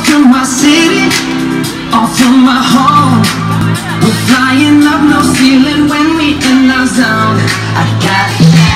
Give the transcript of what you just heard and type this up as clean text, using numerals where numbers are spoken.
to my city, off to my home. We're flying up, no ceiling when we in our zone. I got